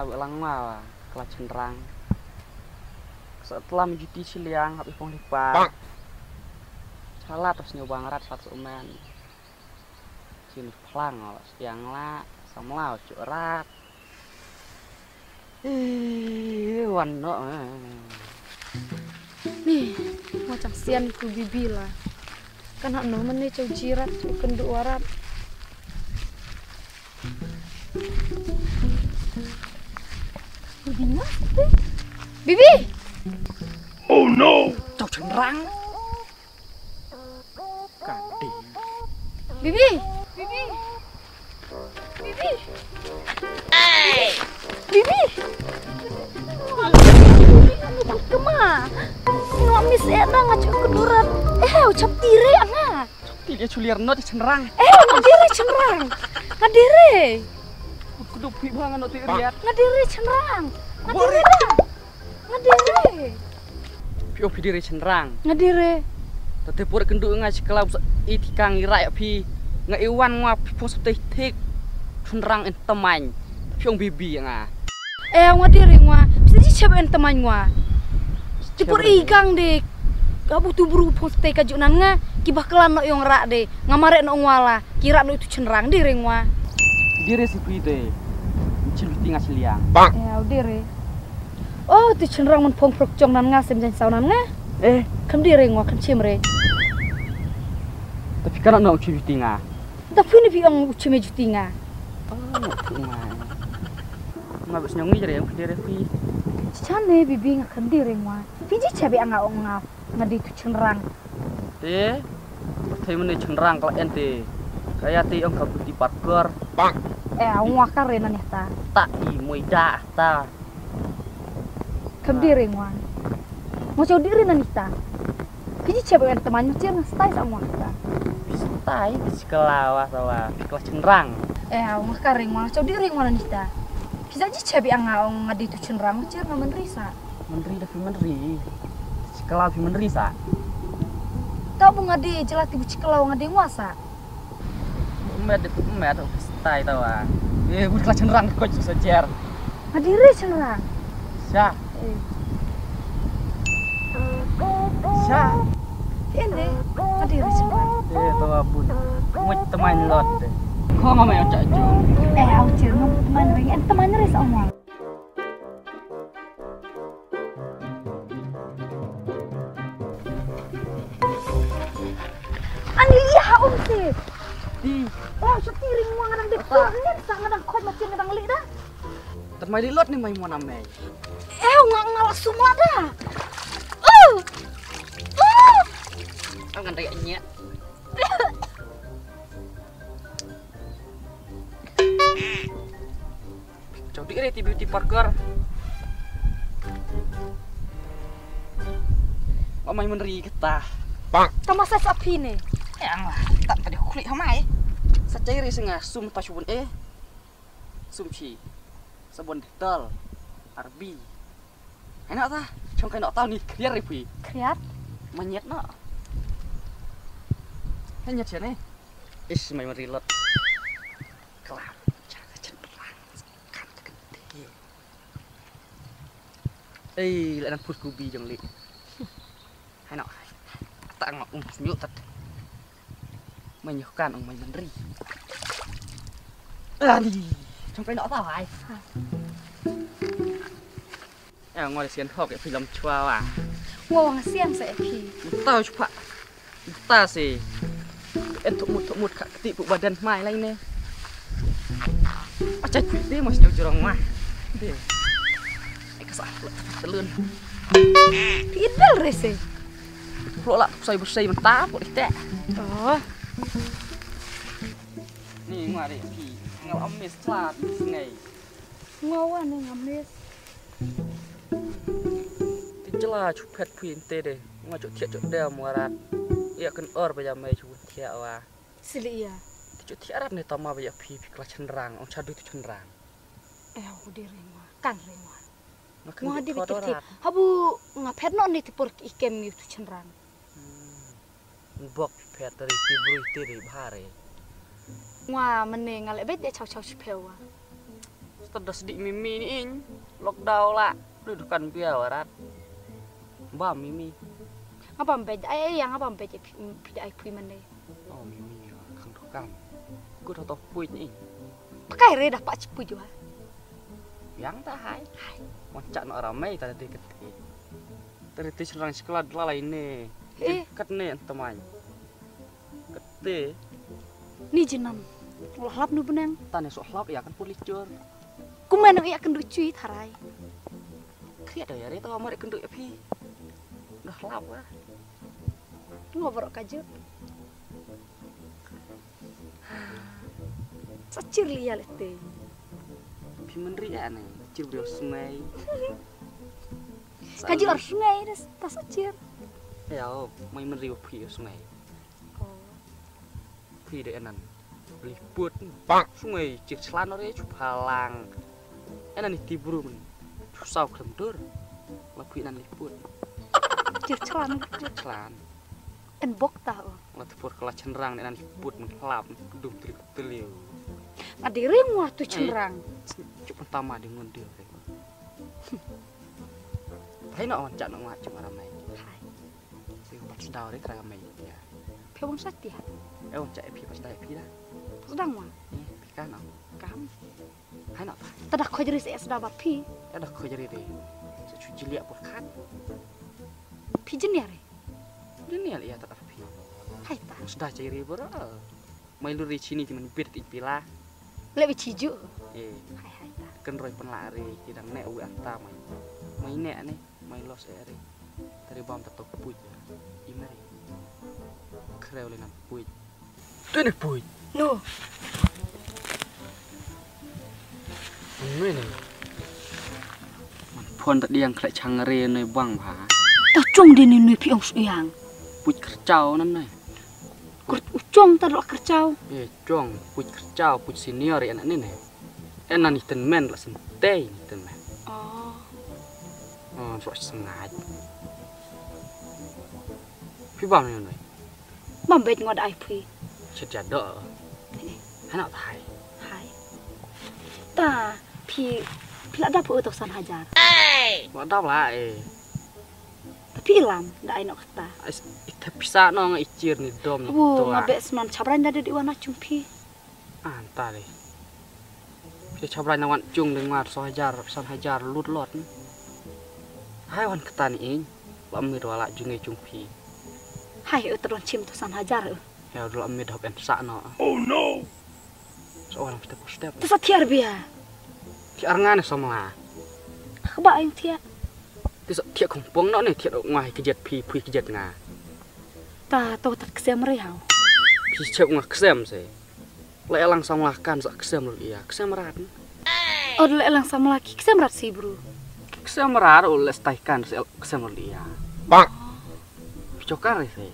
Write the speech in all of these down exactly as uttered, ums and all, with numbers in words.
ulang mal kelas cenderang. Setelah menjuti siliang habis pong lipat. Salah terus nyoba ngerat satu umen. Sini pelang siang lah sama lah curat. Eh, wano. Nih, macam sian ku bibi lah. Kan hak no meneh cau jirat cau kenduk warat. Bibi mas Bibi. Oh no. Cau cenderang. Kadi. Bibi. Bibi. Bibi. Hey. Bibi. Kemana? Nggak mis enak ngacuk kedurat. Eh, ucap tiri anga. Tiri culiar no cenderang. Eh, ngadiri cenderang. Ngadiri. Kudu pi banget no tiri lihat. Ngadiri cenderang. Ngadiri. Ngadiri. Pio pi diri cenderang. Ngadiri. Tete pur kenduk ngas kelab itikang irak pi nga iwan ngap pung setih tik cenderang entemany. Piong bibi nga. Eh, ngadiri ngwa. Bisa dicebek entemany ngwa. Cepur igang dek. Gak butuh buru pun stay kajunan nga. Kibah kelan no yang rak dek. Ngamarek no ngwala. Kira no itu cenderang diri ngwa. Diri si kuite. Cil tinggal siliang. Ya diri. Oh, itu cenderang men pong prok jong nan nga sem jan saunan nga. Eh, kam diri ngwa kam cimre. tapi kan no cil tinggal. Tapi ni piang ucime jutinga. Oh, tinggal. Ngabis nyongi jadi yang diri pi. Cicane bibi nga kam diri ngwa. Piji cabe anga ong ngap. Ngadi itu cenderang. Te, tapi mana cenderang kalau ente. Kayak ti yang kabuti parker. Eh, ngwa karen nih ta. Tak i moida ta. Kam diri ngwa. Mau cau diri nanita. Piji cabe yang temannya cia nga stay sama ta. Tai sekelawa sawa. Kelas cenderang. Eh, ngwa karen ngwa cau diri ngwa nanita. Bisa ji cabe anga ong ngadi itu cenderang cia nga menrisa. Menteri dah menteri. Sekelau pi menteri sa. Tau bu ngadi jelati bu cikelau ngadi nguasa. Umet itu umet stay tahu ah. Eh, buat kelas cenderang kau sejer. Ngadiri cenderang. Sya. Eh. Sya. Ini ngadiri cenderang. Eh, tahu abun. Muat teman lot. Kau ngomong yang cak jom. Eh, aku cia ngom teman ring. En teman ring sama. Ani lihat om sih. Di. Oh, setiring mau ngadang dek. Ini sang ngadang kau macam ngadang lik dah. Termai di lot ni mai mau namai. Eh, nggak ngalah semua dah. Oh, oh. Kau kan kayaknya. Jauh diri ti beauty parker. Kau mai meneri kita. Tama saya sapi ni. Yang lah, tak tadi kulit hamai. Sacairi sengah sum tasubun eh. Sumci. Sabun detail. Arbi. Enak tak? Cuma kena tahu ni clear ribu. Kriat. Manyet nak. Hanya cia ni. Is mai merilot. Kelap. Jaga cenderang. Kan gede. Eh, lain pus kubi jeng li. Enak. Tak ngok um senyuk tat. Menyukan orang main menteri. Adi, sampai nak tahu ai. Eh, ngồi xiên thọc cái film chua à. Ngawang siang saya pi. Tahu cepat. Ta sih. Entuk mut mut kak tipu badan mai lain ni. Macam cuit dia masih jauh jorong mah. Dia. Eh kesah telun. Pidal rese. Kalau lah saya bersih mentah boleh tak. Oh. Ni ngari pi. Ngau amis celat sengai. Ngawan ni ngamis. Tijela cupet pinte deh. Ngajak tiak cuk dia muarat. Ia kan or baja mai cu tiak wa. Sili iya. Tiak tiak rat ni tama baja pi pi kelas cenderang. Ong cadu itu cenderang. Eh, aku di ringwa. Kan ringwa. Makan Ngah di gitu bikin dorat. habu ngapet no ni tipur ikem itu cenderang. Bok pet dari tibru itu dari bahare. Ngwa meneng ngalek bet dia caw caw cipewa. Sudah sedih mimi ni in. Lockdown lah. Dudukan biawarat. Mbak mimi. Apa mbej ai yang apa mbej pida ai pui mande. Oh mimi kang dukan. Ku dah tahu pui ni. Pakai re dah pak cipu juga. Yang tak hai. Wancak nak ramai tadi ketik. Tadi serang sekolah dala ini. Eh, Kat ni teman. Kete. ni jenam. Lap nu benang. Tanya soal ya kan policur. Kumain ya akan ducui tarai. Kriat dah ya, dia tahu amat kenduk ya pi. Dah lap lah. Ngobrol kaju. Sacir liya lete. Pi menri ya nih, cir beliau sungai. Kaju ar sungai des tas sacir. Ya, mai menri pi sungai. Oh. Pi dek enan. Liput, pak sungai cir selan ore halang. Enan ni tiburu men. Susah kelemdur. Labu enan liput. Cir celan. Selan. En bok tau. Latipur kala cenderang enan liput mengkelap. Dum trik teliu. Adiring wah tu cenderang. Cuk pertama di ngundir. Hai nak wancak nak macam ramai. Hai. Saya buat sedau rek ramai. Ya. Pewang sati ha. Eh wancak epi pas dah epi dah. Sedang wah. Ni pikan nak. Kam. Hai nak apa? Tadak kau jadi saya sedang bapi. Ya dah kau jadi deh. Saya cuci liat pun kan. Pijen ya re. Dunia liat tak apa. Hai ta. Sudah ciri bro. Mai luri sini di mana bir ipilah. Lebih ciju. Eh, Hai hai ta. kan roy penlari kidang nek u anta mai. Mai nek ni, mai los ere. Dari bam tatok puj. Imari. Kreu le nam puj. Tu ni puj. No. Ini ni. Man pon tak diang klek changre noi bang ha. Ta cung din ni pi ong suyang. Puj kercau nan nai. Kurt ucong ta lok kercau. Eh, jong puj kercau puj senior ya anak ni ni. Enan ni ten men lah sentei ni ten men. Oh. Oh, sok sengat. Pi bang ni noi. Mam bet ngod ai pi. Sejada. Anak tai. Hai. Ta pi pi ada pu utok san hajar. Wadah lah eh. Tapi ilam dak ai nok kata. Ita bisa nong icir ni dom ni Wo tu. ngabek seman cabran ada di wana cumpi. Anta deh. Dia cabrai nawan cung dengan so hajar, san hajar lut lot. Hai wan ketani ing. Lamir wala junge cumpi. Hai uteron cim tu san hajar. Ya dulu amir hop en sakno. Oh no! Seorang step step. Tu satiar biar. Ti arngane somla. Khba yang tia. Ti so ti kompong no ni ti ngai kejet pi pi kejet nga. Ta to tak kesem rehau. Pi cep nga ksem se. Le elang somla kan sak ksem lu iya. Ksem rat. Oh le lang sam laki kesem rat si bro. Ksem rat ul staikan se ksem lu iya. Bang! Cokar se.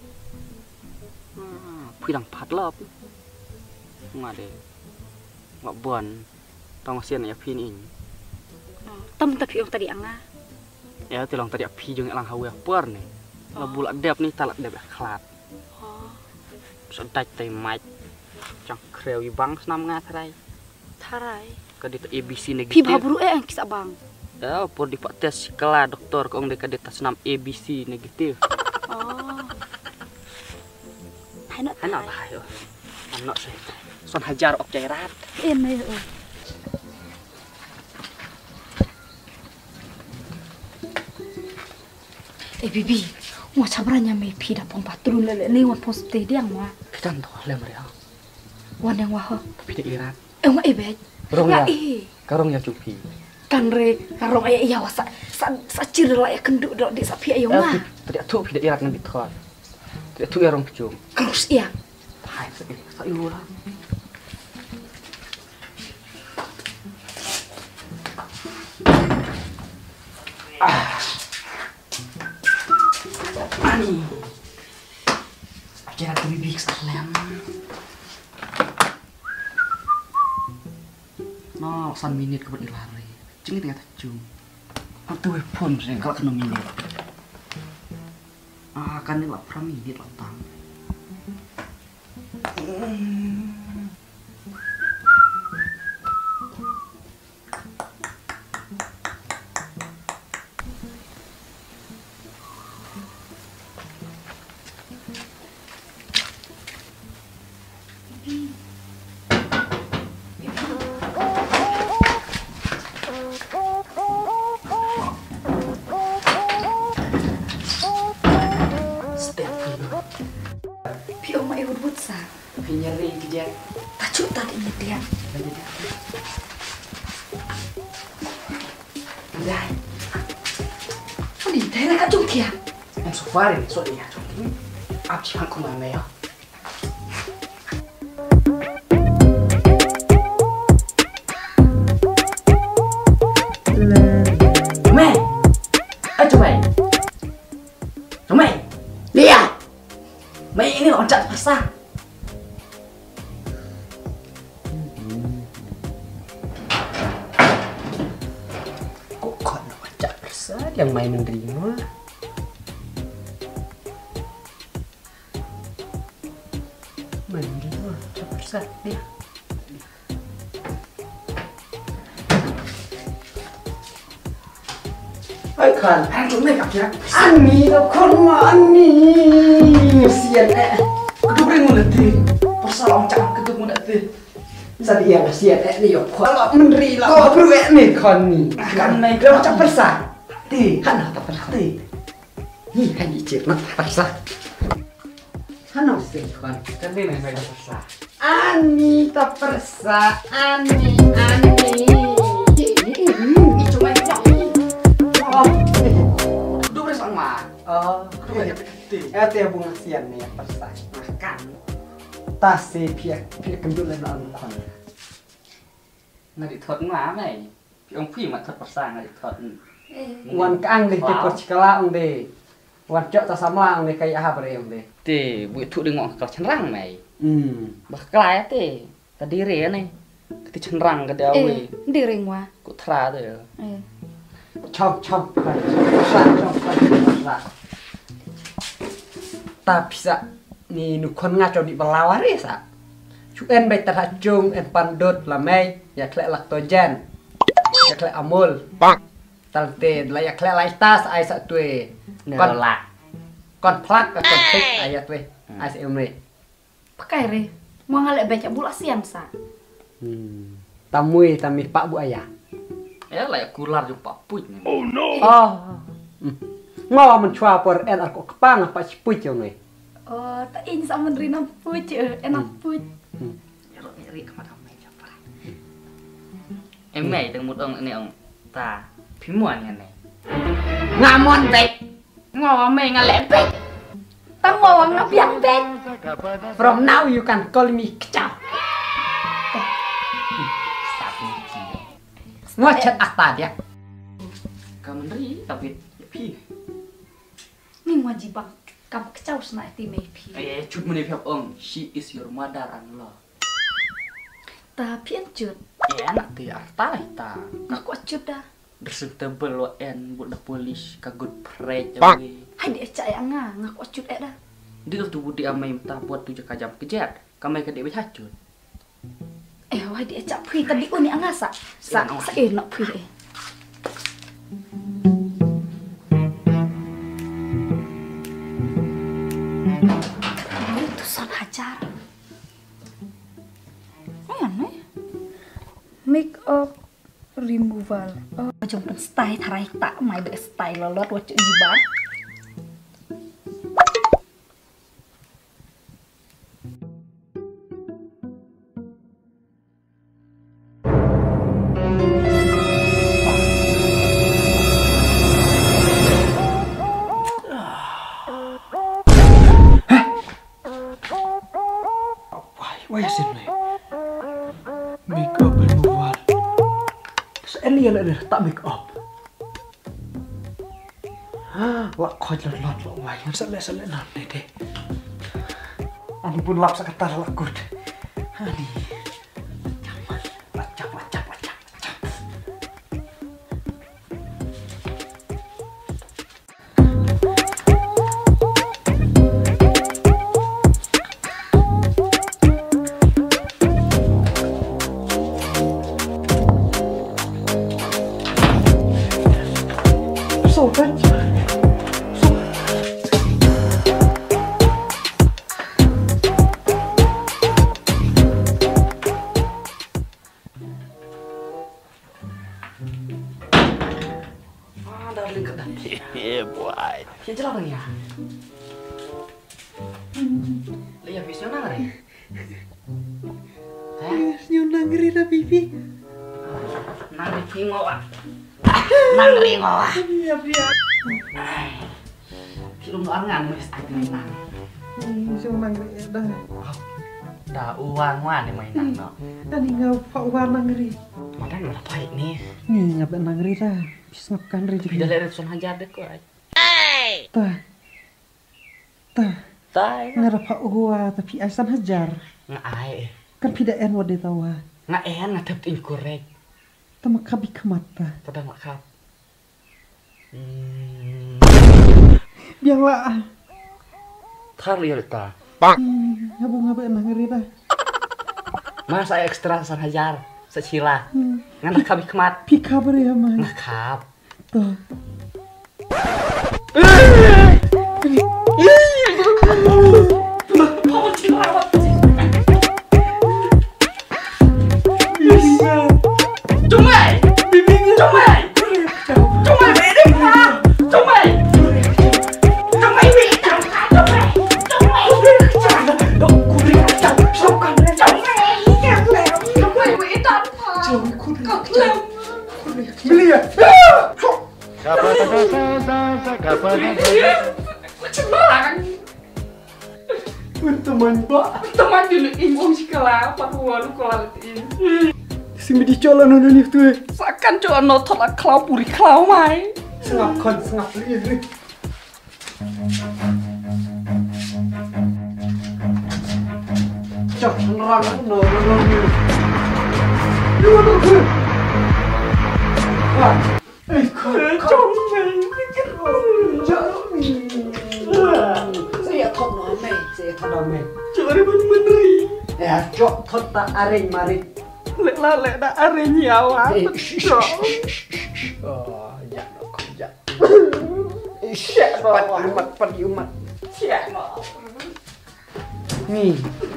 Pidang padlop. Ngade. Ngak bon. Tong sian ya pin in. Tam tapi ong tadi anga. Ya tilong tadi api jeung elang hawe per ni. La bulak dep ni talak dep khlat. Oh. Sedaj tai mach. Cang kreu i bang senam nga tharai. Tarai. Ka dit A B C Pi negatif. babru e ang kisa bang. Ya por di pak tes kala doktor kong de ka dit senam A B C negatif. Oh. Hai nak. Anak lah yo. Anak se. Son hajar ok cairat. Ini. Eh bibi, mau cabrannya me pi da pom patrol lele ni wan pos te diang wa. Kitan to le maria. Wan yang wa ho. Tapi de irat. Eh ma ebe. Rong ya. Eh. Karong ya cupi. Kan re karong aya iya wasa. Sa sa cir la ya kenduk dok di sapi ayo ma. Tadi atu pi de irat ngan bitkhot. Tadi atu erong kecum. Terus iya. Hai se sa ilu lah. Ah. Ani. Akhirnya aku bibik saklem. No, san minit kebut lari. Cing tengah tajung. Aku pun sih kalau kena minit. Ah, kan ini lah pra minit lah tang. Dah. Đi thế là các chung kìa. Em số phá đi, số đi nhà chung. Áp chỉ hẳn không mà mẹ à. Mẹ. Ê chú mày. Chú mày. Đi à. Mày ini orang cat pasar. Kok kau nak cat pasar yang main menerima? Menerima cat pasar dia. Ôi khẩn, anh chúng này gặp kìa. Anh đi đâu con mà anh đi. Sian eh. Kedua ring udah ti. Pasal orang cakap kedua muda ti. Jadi yang sian eh ni yo. Kalau menteri lah. Kau perlu eh ni kon ni. Kan naik kalau cakap persah. Ti, kan tak persah ti. Ni kan dicek nak persah. Kan harus ti kon. Kan ni naik persah. Ani tak persah. Ani, ani. Ini cuma oh, dua belas sama. Oh, dua belas gede. Eh, teh bunga sian nih persah. Makan. Tas si pihak pihak kendul dan orang kon. Nggak dithot ngah này. Ông phi mà thật persah nggak dithot. Wan kaang deh di porcikala ông deh. Wan cok ta sama ông deh kayak apa deh ông deh. Teh, buat tu dengan kau cenderang mai. Hmm. Bakalai teh. Tadi re nih. Kita cenderang ke dia Eh, đi ring qua. Ku thra tu. Eh. Chong chong chong chong chong ta bisa ni nukon ngaco di belawari sa cuen bai terhajung en pandot lamai ya klek laktogen ya klek amul bang talte la ya klek laitas ai sa tue kon la kon plak kon tik ayat we ai sa umre Pakai re. Mau ngalek baca bula sian sa. Hmm. Tamui tamih pak bu ayah. Ya lah kular jumpa puj. Oh no. Oh. Ngau mencua por en aku kepang apa si puj yang ni. Oh, tak ini sama menteri nam puj, enak puj. Ya lo nyari kemana mai siapa? Em mày từng một ông này ông ta phím muan này này. Ngamon bek. Ngau mày ngalek bek. Tang mau ngap yang bek. From now you can call me kecap. Ngocet akta dia. Kamu menteri tapi pi. Ning wajib bang. Kamu kecau sena ti mai pi. Eh, cut meni pihak om. She is your mother-in-law. Tapi encut. Eh, anak dia akta ita. Ngaku acut dah. Presentable lo en buat polis kagut pre Bang. Hai dia cak yang nga ngaku acut eh dah. Dia tu budi amai minta buat tujuh kajam kejet. Kamai ke dia berhacut. Eh, wah dia cak pi tadi uni anga sa. Sa sa enak pi eh. Itu son hajar. Mana? Make up removal. Oh, jom pen style tarai tak mai be style lolot wacuk jibat. Why is it me? Make up removal. Ini yang ada tak make up. Wah, kau jelas lot lo wah yang selesai selesai nanti deh. Ani pun lap sekitar lakut. Ani. Lacap, lacap, lacap, lacap. Sultan. Ah, darling kedan. Yeah, boy. Yang jelas bang ya. Lihat visnya nang re. Hah? Nyunang ngeri na bibi. Nang di mau ah. nang ringo ah. Iya, iya. Kilung angan mesti nang. Sing nang dah. Dah uang wan main nang no. Tadi ngapa uang nang ri? Madan berapa ini? Nih ngapa nang ri dah. Bisa ngapkan ri Tidak juga. lere son hajar dek kok. Tah. Tah. Tai. Ngarapa uwa tapi asan hajar. Ngai. Kan pida en wade tawa. Ngai en ngadep inkorek. Tama kabi kemata. Pada makap. Hmm. Bianglah. Tar lihat ta. Ngapa ngapa nang ri dah. Masa ekstra san hajar. Secila. Hmm. Ngan kabi kemat. Pika beri ya man. Nakap. Tuh. Cumai, bimbing cumai, cumai ini apa? Cumai, cumai ini, cumai, cumai, dok kuring kacang, sokan, cumai, cumai ini apa? Cumai kuring, beli ya? Cemang, Teman pak. teman dulu ingong si kelah, paruan kelah ini. Sing di jalan nona nih tuh. Sakan cuma notot lah klau puri klau mai. Sengap kon sengap li. Cok nerang no no no. Yo no ke. Wah. Eh Cuma saya thot no me, saya thot no me. cari bener-bener. Ya cok thot ta areng mari. Lek lah lek dah are nyawa. Oh, ya no kok ya. Siap Pat umat pat umat. Siap no. Nih,